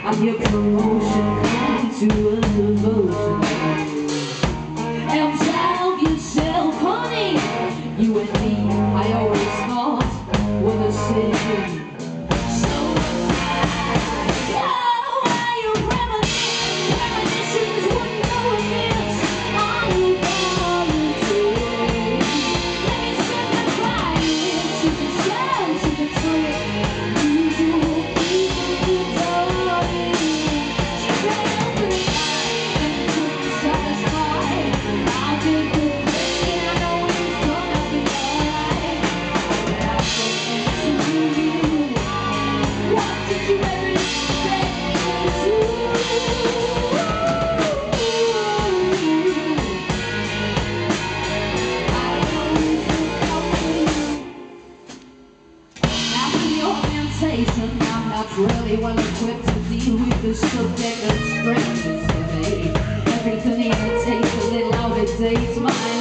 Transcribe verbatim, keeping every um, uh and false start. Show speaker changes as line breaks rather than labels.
I give promotion to a devotion. And tell yourself, honey, you and me, I always thought were the same. So oh, why you reminisce? Reminiscence would know this. I volunteer. Let me set my client to the sun, to the truth. Usual people who don't straight up the line and couldn't satisfy. I did the thing, I know it's gonna be alright. But I forget to you. What did you ever expect me to do? I always look out for you. After the orientation, I'm not really well equipped to deal with the subject of strangers to me. Everything even takes a little out of date. My